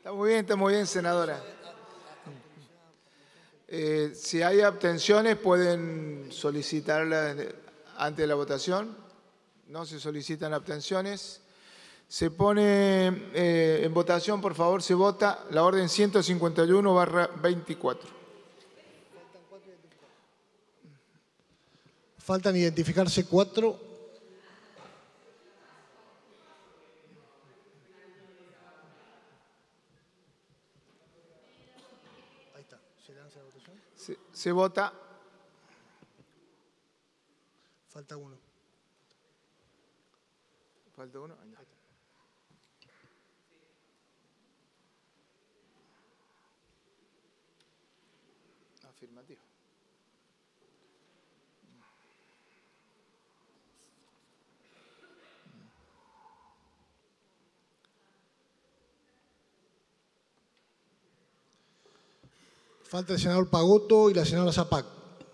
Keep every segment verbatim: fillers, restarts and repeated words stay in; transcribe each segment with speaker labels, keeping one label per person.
Speaker 1: Está muy bien, está muy bien, senadora. Eh, si hay abstenciones, pueden solicitarlas antes de la votación. No se solicitan abstenciones. Se pone eh, en votación, por favor, se vota la orden ciento cincuenta y uno barra veinticuatro.
Speaker 2: Faltan identificarse cuatro. Ahí está. ¿Se lanza la votación?
Speaker 1: Se, se vota.
Speaker 2: Falta uno.
Speaker 1: Falta uno. Ahí está. Afirmativo.
Speaker 2: Falta el senador Pagotto y la senadora Zapac.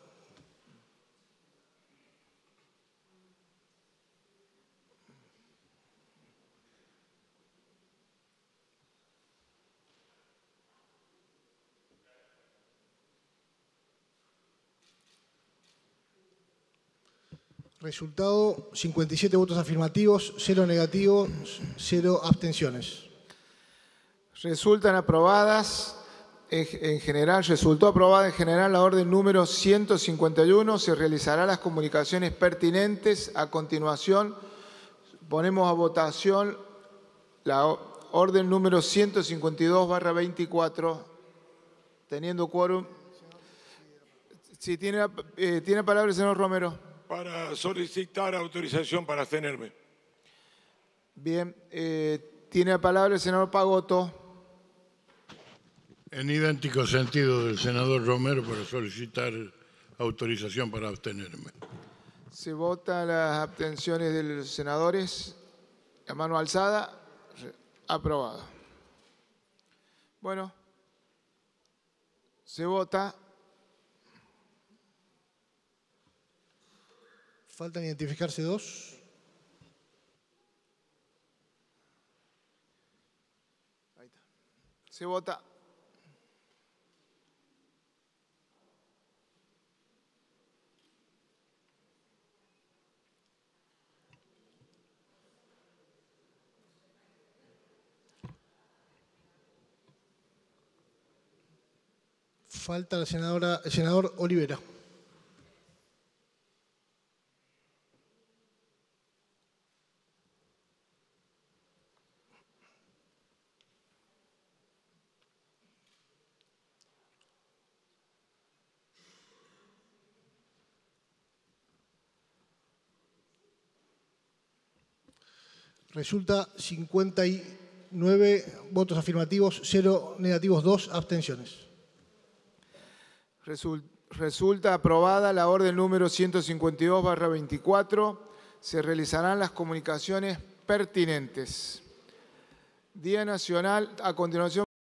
Speaker 2: Resultado, cincuenta y siete votos afirmativos, cero negativos, cero abstenciones.
Speaker 1: Resultan aprobadas, en general, resultó aprobada en general la orden número ciento cincuenta y uno. Se realizarán las comunicaciones pertinentes. A continuación, ponemos a votación la orden número ciento cincuenta y dos barra veinticuatro. Teniendo quórum. Si tiene, eh, tiene palabra el señor Romero.
Speaker 3: Para solicitar autorización para abstenerme.
Speaker 1: Bien, eh, tiene la palabra el senador Pagotto.
Speaker 4: En idéntico sentido del senador Romero para solicitar autorización para abstenerme.
Speaker 1: Se votan las abstenciones de los senadores. La mano alzada. Aprobado. Bueno, se vota.
Speaker 2: Faltan identificarse dos.
Speaker 1: Ahí está. Se vota.
Speaker 2: Falta la senadora, el senador Olivera. Resulta cincuenta y nueve votos afirmativos, cero negativos, dos abstenciones.
Speaker 1: Resulta aprobada la orden número ciento cincuenta y dos barra veinticuatro. Se realizarán las comunicaciones pertinentes. Día Nacional, a continuación.